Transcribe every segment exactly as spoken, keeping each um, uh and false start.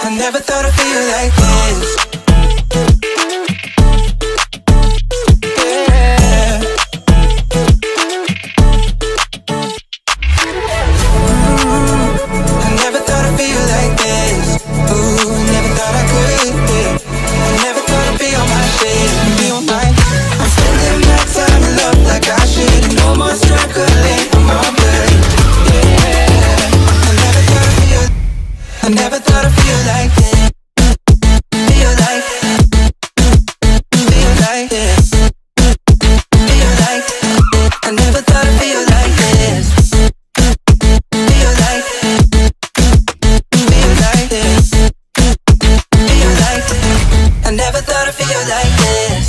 I never thought I'd feel like this. I never thought I'd feel like this. Feel like, feel like this. Feel like, I never thought I'd feel like this. Feel like, feel like this. Feel like, I never thought I'd feel like this.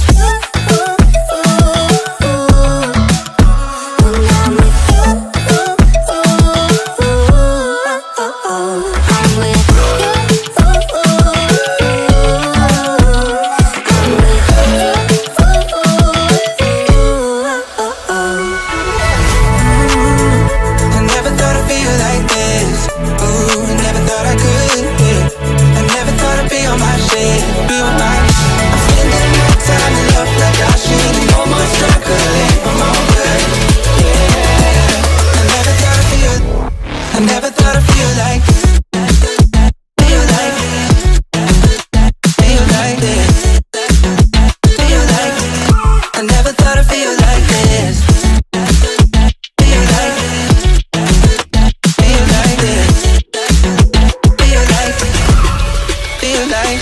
I never thought I'd feel like, feel like, feel like this. Feel like, I never thought I'd feel like this. Feel like, feel like this. Feel like, feel like.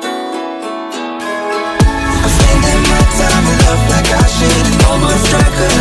I'm spending my time in love like I should. No more struggling.